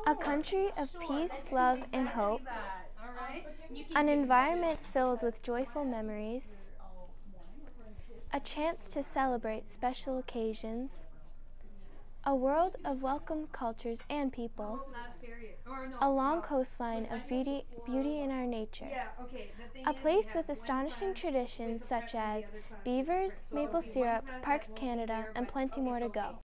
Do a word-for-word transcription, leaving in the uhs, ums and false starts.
A country of peace, love, and hope. An environment filled with joyful memories. A chance to celebrate special occasions. A world of welcome cultures and people. A long coastline of beauty, beauty in our nature. A place with astonishing traditions such as beavers, maple syrup, Parks Canada, and plenty more to go.